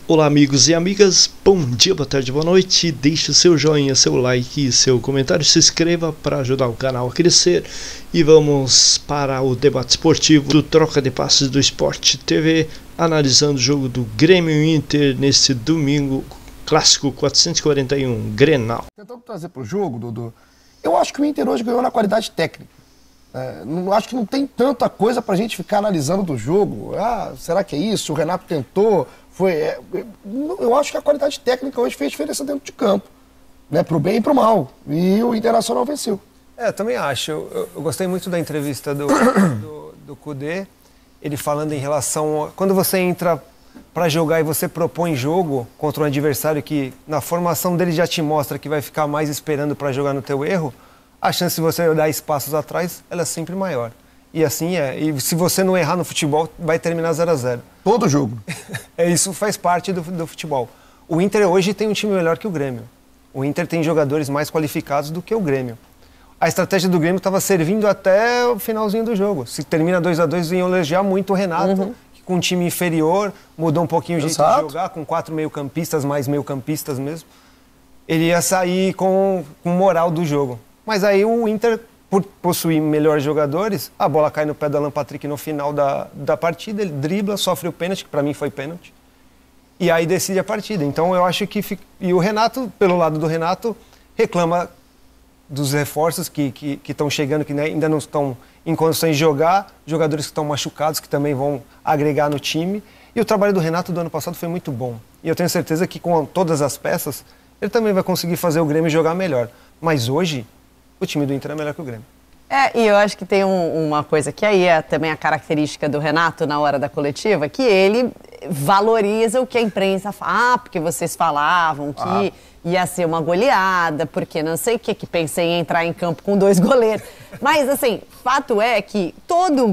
Olá amigos e amigas, bom dia, boa tarde, boa noite. Deixe seu joinha, seu like e seu comentário, se inscreva para ajudar o canal a crescer. E vamos para o debate esportivo do Troca de Passes do Sport TV, analisando o jogo do Grêmio e Inter nesse domingo, clássico 441, Grenal. Tentando trazer para o jogo, Dudu, eu acho que o Inter hoje ganhou na qualidade técnica. Acho que não tem tanta coisa para a gente ficar analisando do jogo. Será que é isso? O Renato tentou. Eu acho que a qualidade técnica hoje fez diferença dentro de campo, né? Pro bem e pro mal. E o Internacional venceu. Eu também acho. Eu gostei muito da entrevista do Kudê, ele falando em relação a quando você entra para jogar e você propõe jogo contra um adversário que na formação dele já te mostra que vai ficar mais esperando para jogar no teu erro, a chance de você dar espaços atrás, ela é sempre maior. E assim é. E se você não errar no futebol, vai terminar 0-0. Todo jogo. Isso faz parte do futebol. O Inter hoje tem um time melhor que o Grêmio. O Inter tem jogadores mais qualificados do que o Grêmio. A estratégia do Grêmio estava servindo até o finalzinho do jogo. Se termina 2-2, iam elogiar muito o Renato, que com um time inferior, mudou um pouquinho o jeito de jogar, com 4 meio-campistas, mais meio-campistas mesmo. Ele ia sair com moral do jogo. Mas aí o Inter, por possuir melhores jogadores, a bola cai no pé do Alan Patrick no final da partida, ele dribla, sofre o pênalti, que para mim foi pênalti, e aí decide a partida. Então eu acho que... E o Renato, pelo lado do Renato, reclama dos reforços que estão chegando, que ainda não estão em condições de jogar, jogadores que estão machucados, que também vão agregar no time. E o trabalho do Renato do ano passado foi muito bom. E eu tenho certeza que com todas as peças, ele também vai conseguir fazer o Grêmio jogar melhor. Mas hoje, o time do Inter é melhor que o Grêmio. E eu acho que tem uma coisa que aí é também a característica do Renato na hora da coletiva, que ele valoriza o que a imprensa fala, porque vocês falavam que ia ser uma goleada, porque não sei o que pensei em entrar em campo com 2 goleiros. Mas, assim, fato é que todo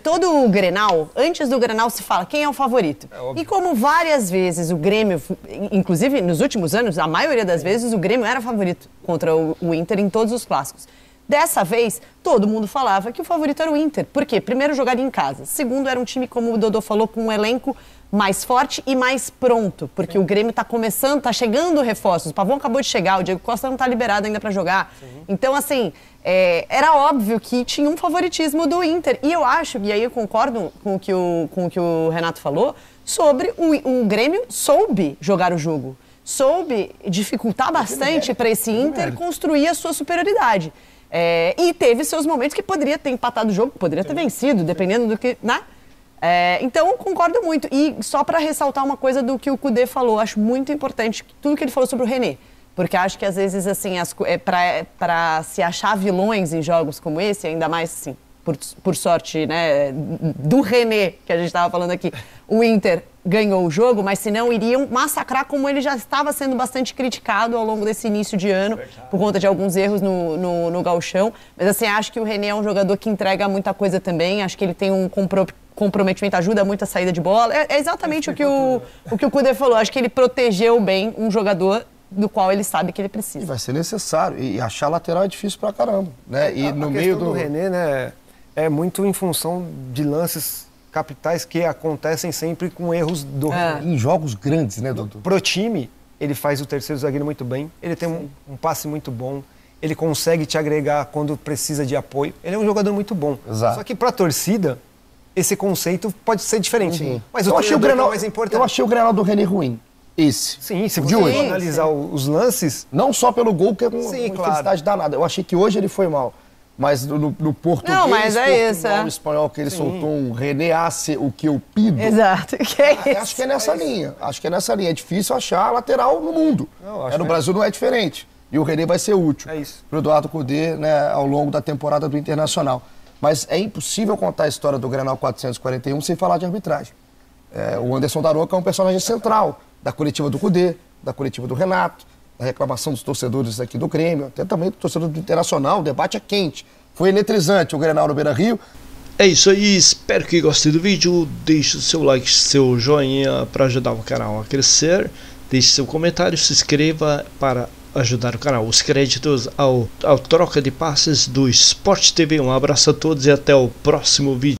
o Grenal, antes do Grenal se fala quem é o favorito. E como várias vezes o Grêmio, inclusive nos últimos anos, a maioria das vezes o Grêmio era favorito contra o Inter em todos os clássicos. Dessa vez, todo mundo falava que o favorito era o Inter. Por quê? Primeiro, jogaria em casa. Segundo, era um time, como o Dodô falou, com um elenco mais forte e mais pronto. Porque o Grêmio está começando, está chegando reforços. O Pavão acabou de chegar, o Diego Costa não está liberado ainda para jogar. Então, assim, era óbvio que tinha um favoritismo do Inter. E eu acho, e aí eu concordo com o que o Renato falou, sobre o Grêmio soube jogar o jogo. Soube dificultar bastante para esse Inter construir a sua superioridade. E teve seus momentos que poderia ter empatado o jogo, poderia ter vencido, dependendo do que... Né? Então, concordo muito. E só para ressaltar uma coisa do que o Kudê falou, acho muito importante tudo que ele falou sobre o René. Porque acho que, às vezes, assim, para se achar vilões em jogos como esse, ainda mais, assim, por sorte, né, do René, que a gente estava falando aqui, o Inter ganhou o jogo, mas senão iriam massacrar, como ele já estava sendo bastante criticado ao longo desse início de ano, por conta de alguns erros no gauchão. Mas, assim, acho que o René é um jogador que entrega muita coisa também, acho que ele tem um comprometimento, ajuda muito a saída de bola. É exatamente o que o Kudê falou, acho que ele protegeu bem um jogador do qual ele sabe que ele precisa. E vai ser necessário, e achar lateral é difícil pra caramba, né? E no meio do René, né, é muito em função de lances capitais que acontecem sempre com erros do René. Em jogos grandes, né, doutor? Pro time, ele faz o terceiro zagueiro muito bem, ele tem um passe muito bom, ele consegue te agregar quando precisa de apoio, ele é um jogador muito bom. Exato. Só que pra torcida, esse conceito pode ser diferente. Mas eu achei o Grenal mais importante. Eu achei o Grenal do René ruim. Sim, se você for analisar os lances... Não só pelo gol, que é uma infelicidade danada. Eu achei que hoje ele foi mal. Mas no português, não, mas no espanhol, que ele soltou um René hace o que eu pido. Exato. Acho que é nessa linha. Acho que é nessa linha. É difícil achar lateral no mundo. No Brasil não é diferente. E o René vai ser útil para o Eduardo Kudê, né, ao longo da temporada do Internacional. Mas é impossível contar a história do Grenal 441 sem falar de arbitragem. O Anderson Daroca é um personagem central da coletiva do Kudê, da coletiva do Renato, da reclamação dos torcedores aqui do Grêmio, até também do torcedor do Internacional. O debate é quente. Foi eletrizante o Grenal no Beira-Rio. É isso aí, espero que gostem do vídeo. Deixe o seu like, seu joinha para ajudar o canal a crescer. Deixe seu comentário, se inscreva para ajudar o canal. Os créditos ao Troca de Passes do Sport TV. Um abraço a todos e até o próximo vídeo.